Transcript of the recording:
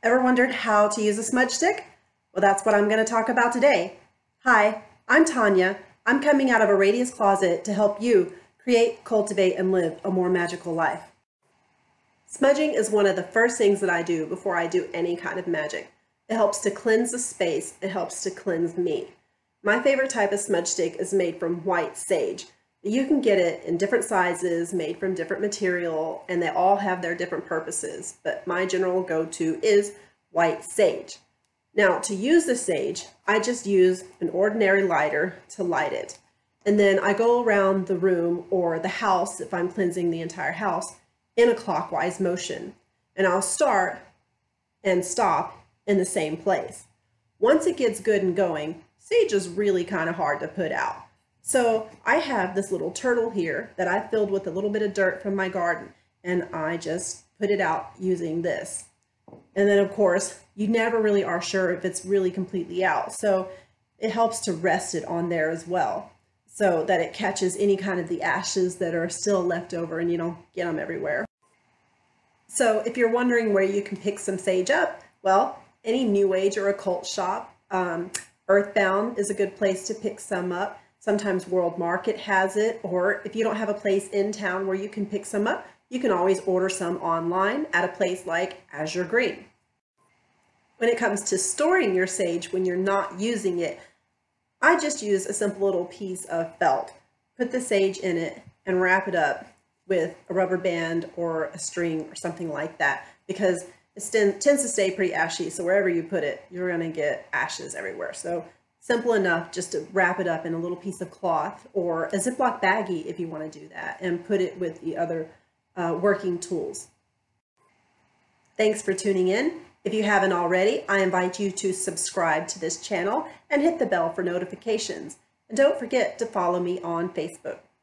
Ever wondered how to use a smudge stick? Well, that's what I'm going to talk about today. Hi, I'm Tanya. I'm coming out of Aradia's closet to help you create, cultivate, and live a more magical life. Smudging is one of the first things that I do before I do any kind of magic. It helps to cleanse the space. It helps to cleanse me. My favorite type of smudge stick is made from white sage. You can get it in different sizes, made from different material, and they all have their different purposes, but my general go-to is white sage. Now, to use the sage, I just use an ordinary lighter to light it. And then I go around the room or the house, if I'm cleansing the entire house, in a clockwise motion. And I'll start and stop in the same place. Once it gets good and going, sage is really kind of hard to put out. So I have this little turtle here that I filled with a little bit of dirt from my garden, and I just put it out using this. And then of course, you never really are sure if it's really completely out. So it helps to rest it on there as well, so that it catches any kind of the ashes that are still left over and you don't get them everywhere. So if you're wondering where you can pick some sage up, well, any new age or occult shop, Earthbound is a good place to pick some up. Sometimes World Market has it, or if you don't have a place in town where you can pick some up, you can always order some online at a place like Azure Green. When it comes to storing your sage when you're not using it, I just use a simple little piece of felt, put the sage in it, and wrap it up with a rubber band or a string or something like that, because it tends to stay pretty ashy, so wherever you put it, you're going to get ashes everywhere. So simple enough just to wrap it up in a little piece of cloth or a Ziploc baggie if you want to do that, and put it with the other working tools. Thanks for tuning in. If you haven't already, I invite you to subscribe to this channel and hit the bell for notifications. And don't forget to follow me on Facebook.